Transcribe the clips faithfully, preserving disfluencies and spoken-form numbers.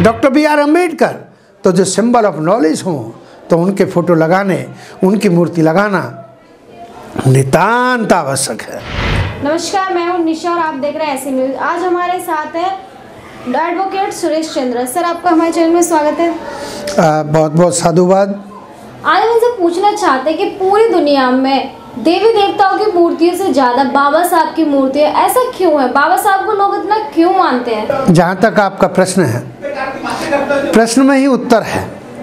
Doctor B R Ambedkar, तो जो symbol of knowledge हो तो उनके फोटो लगाने, उनकी मूर्ति लगाना नितांत आवश्यक है। नमस्कार, मैं हूं निशा और आप देख रहे हैं ऐसी न्यूज। आज हमारे साथ है एडवोकेट सुरेश चंद्र। सर, आपका हमारे चैनल में स्वागत है। आ, बहुत बहुत साधुवाद। आज हम इनसे पूछना चाहते हैं कि पूरी दुनिया में देवी देवताओं की मूर्तियों से ज्यादा बाबा साहब की मूर्ति है, ऐसा क्यों है? बाबा साहब को लोग इतना क्यों मानते हैं? जहाँ तक आपका प्रश्न है, प्रश्न में ही उत्तर है।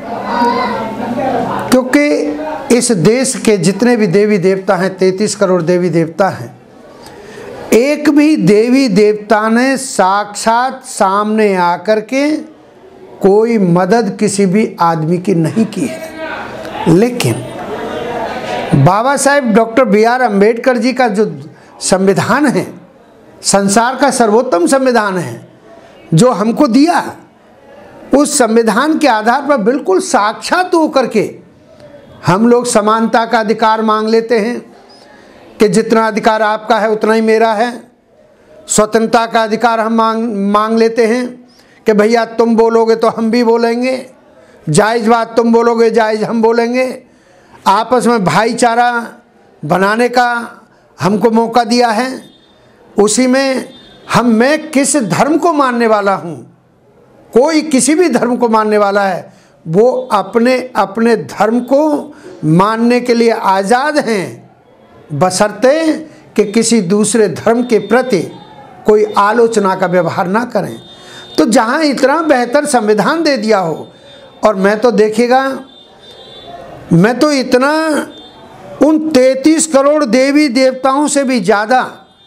क्योंकि इस देश के जितने भी देवी देवता हैं, तैंतीस करोड़ देवी देवता हैं, एक भी देवी देवता ने साक्षात सामने आकर के कोई मदद किसी भी आदमी की नहीं की है। लेकिन Baba Saheb doctor B R Ambedkar ji का जो संविधान है, संसार का सर्वोत्तम संविधान है जो हमको दिया, उस संविधान के आधार पर बिल्कुल साक्षात होकर के हम लोग समानता का अधिकार मांग लेते हैं कि जितना अधिकार आपका है उतना ही मेरा है। स्वतंत्रता का अधिकार हम मांग मांग लेते हैं कि भैया तुम बोलोगे तो हम भी बोलेंगे, जायज़ बात तुम बोलोगे जायज़ हम बोलेंगे। आपस में भाईचारा बनाने का हमको मौका दिया है। उसी में हम मैं किस धर्म को मानने वाला हूँ, कोई किसी भी धर्म को मानने वाला है, वो अपने अपने धर्म को मानने के लिए आज़ाद हैं, बशर्ते कि किसी दूसरे धर्म के प्रति कोई आलोचना का व्यवहार ना करें। तो जहाँ इतना बेहतर संविधान दे दिया हो, और मैं तो देखिएगा, मैं तो इतना उन तैंतीस करोड़ देवी देवताओं से भी ज़्यादा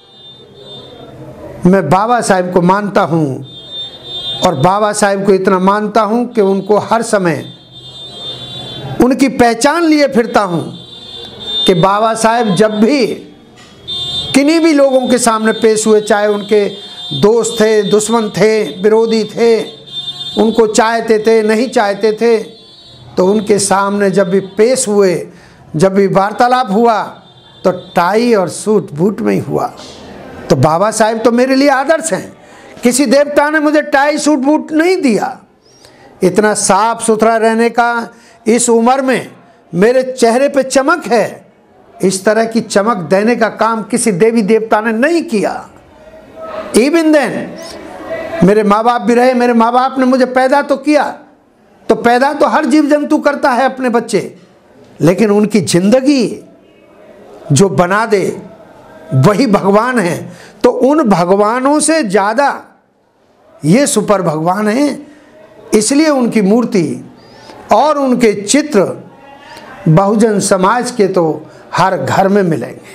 मैं बाबा साहेब को मानता हूँ, और बाबा साहेब को इतना मानता हूँ कि उनको हर समय उनकी पहचान लिए फिरता हूँ कि बाबा साहेब जब भी किन्हीं भी लोगों के सामने पेश हुए, चाहे उनके दोस्त थे, दुश्मन थे, विरोधी थे, उनको चाहते थे नहीं चाहते थे, तो उनके सामने जब भी पेश हुए, जब भी वार्तालाप हुआ, तो टाई और सूट बूट में ही हुआ। तो बाबा साहेब तो मेरे लिए आदर्श हैं। किसी देवता ने मुझे टाई सूट बूट नहीं दिया। इतना साफ सुथरा रहने का इस उम्र में मेरे चेहरे पे चमक है, इस तरह की चमक देने का काम किसी देवी देवता ने नहीं किया। इवन देन मेरे माँ बाप भी रहे, मेरे माँ बाप ने मुझे पैदा तो किया, तो पैदा तो हर जीव जंतु करता है अपने बच्चे, लेकिन उनकी जिंदगी जो बना दे वही भगवान है। तो उन भगवानों से ज़्यादा ये सुपर भगवान हैं, इसलिए उनकी मूर्ति और उनके चित्र बहुजन समाज के तो हर घर में मिलेंगे।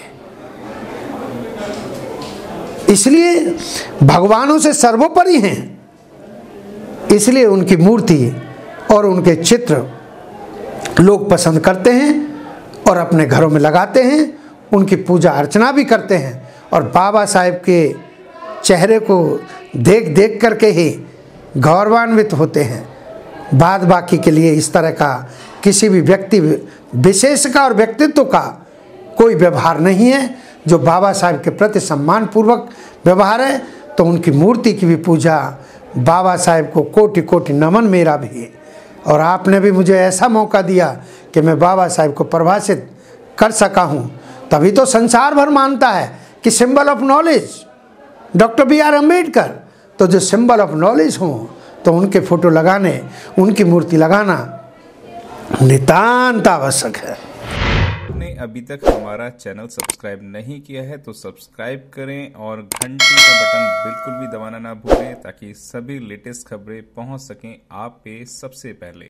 इसलिए भगवानों से सर्वोपरि हैं, इसलिए उनकी मूर्ति और उनके चित्र लोग पसंद करते हैं और अपने घरों में लगाते हैं, उनकी पूजा अर्चना भी करते हैं। और बाबा साहेब के चेहरे को देख देख करके ही गौरवान्वित होते हैं। बाद बाकी के लिए इस तरह का किसी भी व्यक्ति विशेष का और व्यक्तित्व का कोई व्यवहार नहीं है। जो बाबा साहेब के प्रति सम्मानपूर्वक व्यवहार है, तो उनकी मूर्ति की भी पूजा, बाबा साहेब को कोटि कोटि नमन मेरा भी। और आपने भी मुझे ऐसा मौका दिया कि मैं बाबा साहेब को परिभाषित कर सका हूँ, तभी तो संसार भर मानता है कि symbol of knowledge doctor B R Ambedkar, तो जो सिंबल ऑफ नॉलेज हो तो उनके फोटो लगाने, उनकी मूर्ति लगाना नितांत आवश्यक है। आपने अभी तक हमारा चैनल सब्सक्राइब नहीं किया है तो सब्सक्राइब करें और घंटी का बटन बिल्कुल भी दबाना ना भूलें, ताकि सभी लेटेस्ट खबरें पहुंच सकें आप पे सबसे पहले।